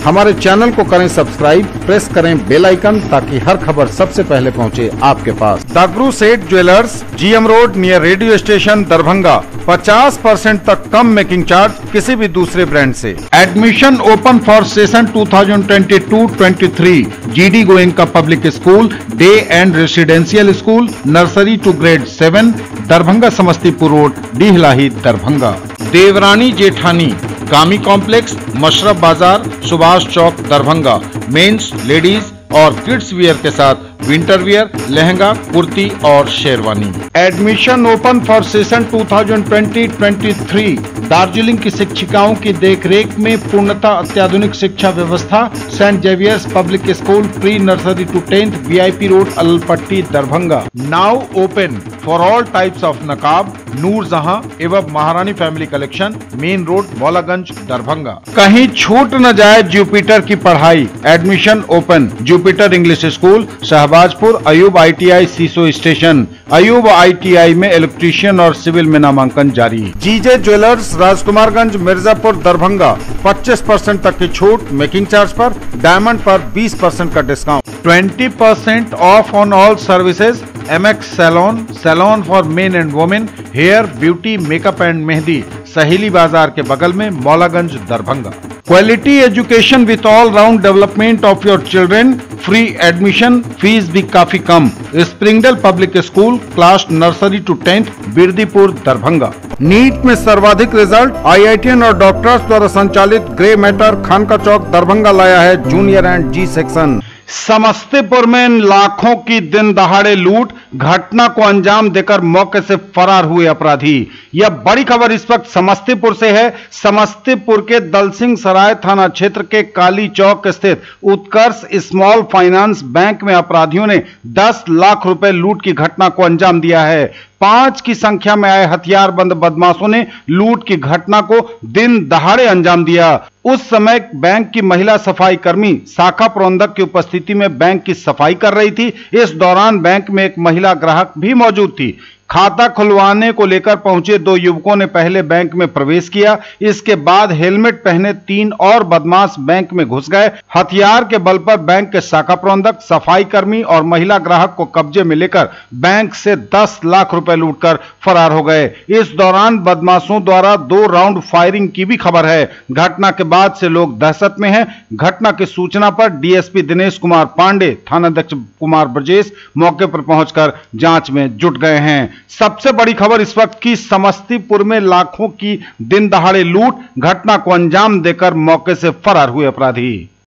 हमारे चैनल को करें सब्सक्राइब, प्रेस करें बेल आइकन ताकि हर खबर सबसे पहले पहुंचे आपके पास। Dagru Seth jewellers, GM road near radio station Darbhanga. 50% तक कम मेकिंग चार्ज किसी भी दूसरे ब्रांड से। Admission open for session 2022-23 GD Goenka public school, day and residential school, nursery to grade 7, Darbhanga Samastipur road, Dihlahi Darbhanga. Devrani Jethani Gami complex, Mashraf Bazar, Subhash Chowk Darbhanga. Mens, ladies और किड्स वियर के साथ विंटर वियर, लहंगा, कुर्ती और sherwani. Admission open for session 2020-23 Darjeeling की शिक्षिकाओं की देखरेख में पूर्णतः अत्याधुनिक शिक्षा व्यवस्था। Saint Xavier's public school, pre nursery to 10th, VIP road, Alpatti Darbhanga. Now open for all types of नकाब, नूरजहां एवं Maharani family collection, main road, Maulaganj Darbhanga. कहीं छूट न जाए जुपिटर की पढ़ाई। Admission open Jupiter English school, Shahbazpur, Ayub ITI Siso station. Ayub ITI में इलेक्ट्रीशियन और सिविल में नामांकन जारी। जीजे ज्वेलर्स, राजकुमारगंज, मिर्जापुर दरभंगा। 25% तक की छूट मेकिंग चार्ज पर, डायमंड पर 20% का discount. 20% off on all services. MX salon, salon for men and women, hair, beauty, makeup and mehndi, Saheli Bazar के बगल में, Maulaganj Darbhanga. Quality education with all round development of your children, free admission, fees भी काफी कम। Springdale public school, class nursery to 10th, Birdipur Darbhanga. NEET में सर्वाधिक result, IITian और doctors द्वारा संचालित ग्रे मैटर, खानका चौक दरभंगा लाया है junior and G section. Samastipur में लाखों की दिन दहाड़े लूट, घटना को अंजाम देकर मौके से फरार हुए अपराधी। यह बड़ी खबर इस वक्त समस्तीपुर से है। समस्तीपुर के दलसिंह सराय थाना क्षेत्र के काली चौक स्थित उत्कर्ष स्मॉल फाइनेंस बैंक में अपराधियों ने 10 लाख रुपए लूट की घटना को अंजाम दिया है। 5 की संख्या में आए हथियारबंद बदमाशों ने लूट की घटना को दिन दहाड़े अंजाम दिया। उस समय बैंक की महिला सफाई कर्मी शाखा प्रबंधक की उपस्थिति में बैंक की सफाई कर रही थी। इस दौरान बैंक में एक महिला ग्राहक भी मौजूद थी। खाता खुलवाने को लेकर पहुंचे 2 युवकों ने पहले बैंक में प्रवेश किया। इसके बाद हेलमेट पहने 3 और बदमाश बैंक में घुस गए। हथियार के बल पर बैंक के शाखा प्रबंधक, सफाई कर्मी और महिला ग्राहक को कब्जे में लेकर बैंक से 10 लाख रुपए लूटकर फरार हो गए। इस दौरान बदमाशों द्वारा 2 राउंड फायरिंग की भी खबर है। घटना के बाद से लोग दहशत में हैं। घटना की सूचना पर डीएसपी दिनेश कुमार पांडे, थानाध्यक्ष कुमार ब्रजेश मौके पर पहुंचकर जांच में जुट गए हैं। सबसे बड़ी खबर इस वक्त की, समस्तीपुर में लाखों की दिन दहाड़े लूट, घटना को अंजाम देकर मौके से फरार हुए अपराधी।